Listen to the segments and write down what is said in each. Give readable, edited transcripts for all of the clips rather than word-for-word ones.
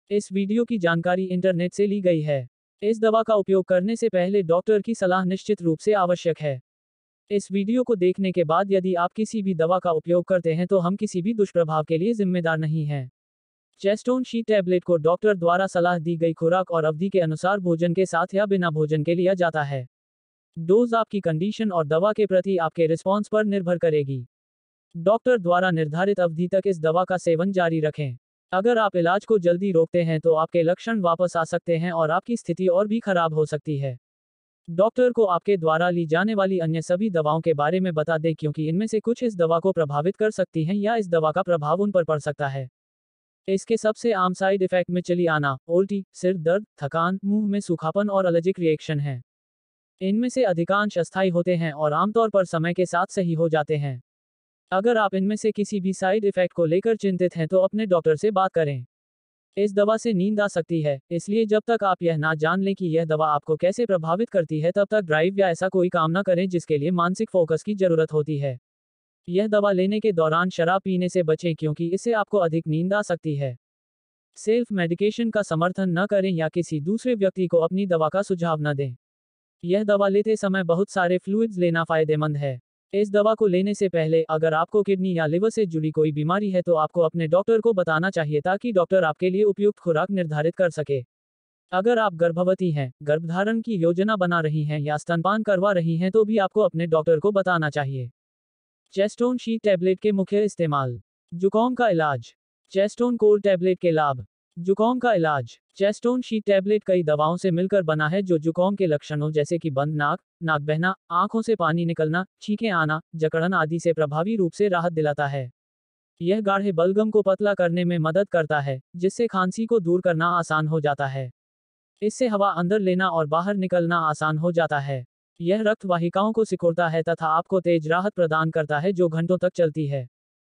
इस वीडियो की जानकारी इंटरनेट से ली गई है। इस दवा का उपयोग करने से पहले डॉक्टर की सलाह निश्चित रूप से आवश्यक है। इस वीडियो को देखने के बाद यदि आप किसी भी दवा का उपयोग करते हैं तो हम किसी भी दुष्प्रभाव के लिए जिम्मेदार नहीं हैं। चेस्टोन शी टैबलेट को डॉक्टर द्वारा सलाह दी गई खुराक और अवधि के अनुसार भोजन के साथ या बिना भोजन के लिया जाता है। डोज आपकी कंडीशन और दवा के प्रति आपके रिस्पॉन्स पर निर्भर करेगी। डॉक्टर द्वारा निर्धारित अवधि तक इस दवा का सेवन जारी रखें। अगर आप इलाज को जल्दी रोकते हैं तो आपके लक्षण वापस आ सकते हैं और आपकी स्थिति और भी खराब हो सकती है। डॉक्टर को आपके द्वारा ली जाने वाली अन्य सभी दवाओं के बारे में बता दें क्योंकि इनमें से कुछ इस दवा को प्रभावित कर सकती हैं या इस दवा का प्रभाव उन पर पड़ सकता है। इसके सबसे आम साइड इफेक्ट में चली आना, उल्टी, सिर दर्द, थकान, मुंह में सूखापन और एलर्जिक रिएक्शन है। इनमें से अधिकांश अस्थायी होते हैं और आमतौर पर समय के साथ सही हो जाते हैं। अगर आप इनमें से किसी भी साइड इफेक्ट को लेकर चिंतित हैं तो अपने डॉक्टर से बात करें। इस दवा से नींद आ सकती है, इसलिए जब तक आप यह ना जान लें कि यह दवा आपको कैसे प्रभावित करती है तब तक ड्राइव या ऐसा कोई काम ना करें जिसके लिए मानसिक फोकस की जरूरत होती है। यह दवा लेने के दौरान शराब पीने से बचें क्योंकि इससे आपको अधिक नींद आ सकती है। सेल्फ मेडिकेशन का समर्थन न करें या किसी दूसरे व्यक्ति को अपनी दवा का सुझाव न दें। यह दवा लेते समय बहुत सारे फ्लूइड्स लेना फायदेमंद है। इस दवा को लेने से पहले अगर आपको किडनी या लिवर से जुड़ी कोई बीमारी है तो आपको अपने डॉक्टर को बताना चाहिए ताकि डॉक्टर आपके लिए उपयुक्त खुराक निर्धारित कर सके। अगर आप गर्भवती हैं, गर्भधारण की योजना बना रही हैं या स्तनपान करवा रही हैं तो भी आपको अपने डॉक्टर को बताना चाहिए। चेस्टोन शी टैबलेट के मुख्य इस्तेमाल। जुकाम का इलाज। चेस्टोन कोल्ड टैबलेट के लाभ। जुकाम का इलाज। चेस्टोन शी टैबलेट कई दवाओं से मिलकर बना है जो जुकाम के लक्षणों जैसे कि बंद नाक, नाक बहना, आंखों से पानी निकलना, छींकें आना, जकड़न आदि से प्रभावी रूप से राहत दिलाता है। यह गाढ़े बलगम को पतला करने में मदद करता है, जिससे खांसी को दूर करना आसान हो जाता है। इससे हवा अंदर लेना और बाहर निकलना आसान हो जाता है। यह रक्त वाहिकाओं को सिकुड़ता है तथा आपको तेज राहत प्रदान करता है जो घंटों तक चलती है।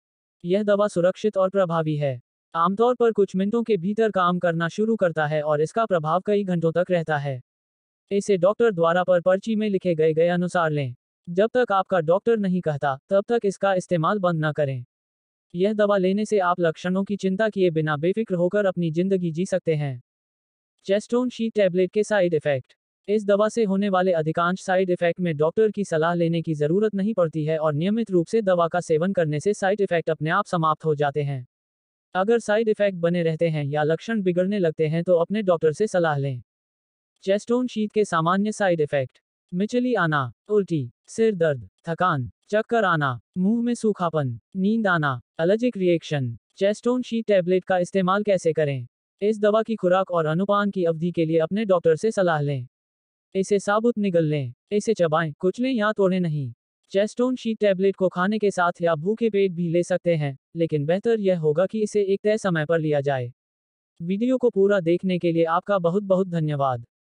यह दवा सुरक्षित और प्रभावी है। आमतौर पर कुछ मिनटों के भीतर काम करना शुरू करता है और इसका प्रभाव कई घंटों तक रहता है। इसे डॉक्टर द्वारा पर्ची में लिखे गए अनुसार लें। जब तक आपका डॉक्टर नहीं कहता, तब तक इसका इस्तेमाल बंद न करें। यह दवा लेने से आप लक्षणों की चिंता किए बिना बेफिक्र होकर अपनी जिंदगी जी सकते हैं। चेस्टोन शी टैबलेट के साइड इफेक्ट। इस दवा से होने वाले अधिकांश साइड इफेक्ट में डॉक्टर की सलाह लेने की जरूरत नहीं पड़ती है और नियमित रूप से दवा का सेवन करने से साइड इफेक्ट अपने आप समाप्त हो जाते हैं। अगर साइड इफेक्ट बने रहते हैं या लक्षण बिगड़ने लगते हैं तो अपने डॉक्टर से सलाह लें। चेस्टोन शीट के सामान्य साइड इफेक्ट। मिचली आना, उल्टी, सिर दर्द, थकान, चक्कर आना, मुंह में सूखापन, नींद आना, एलर्जिक रिएक्शन। चेस्टोन शीट टैबलेट का इस्तेमाल कैसे करें? इस दवा की खुराक और अनुपान की अवधि के लिए अपने डॉक्टर से सलाह लें। इसे साबुत निगल लें। इसे चबाएं, कुचलें या तोड़ें नहीं। चेस्टोन शी टैबलेट को खाने के साथ या भूखे पेट भी ले सकते हैं, लेकिन बेहतर यह होगा कि इसे एक तय समय पर लिया जाए। वीडियो को पूरा देखने के लिए आपका बहुत बहुत धन्यवाद।